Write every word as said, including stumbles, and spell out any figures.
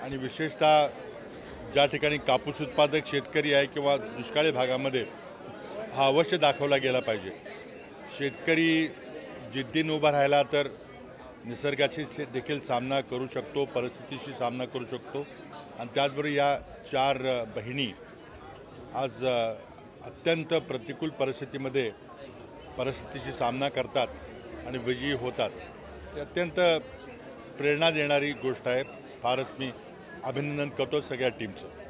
आणि विशेषतः ज्या ठिकाणी कापूस उत्पादक शेतकरी आहे किंवा दुष्काळी भागामध्ये हा अवश्य दाखवला गेला पाहिजे। शेतकरी जिद्दीने उभा राहिला तर निसर्गाशी देखील सामना करू शकतो, परिस्थितीशी सामना करू शकतो आणि त्याचबरोबर या चार बहिणी आज अत्यंत प्रतिकूल परिस्थितीमध्ये परिस्थितीशी सामना करतात आणि विजयी होतात। ते अत्यंत प्रेरणा देणारी गोष्ट आहे। फारच मी अभिनंदन करतो सगळ्या टीमचं।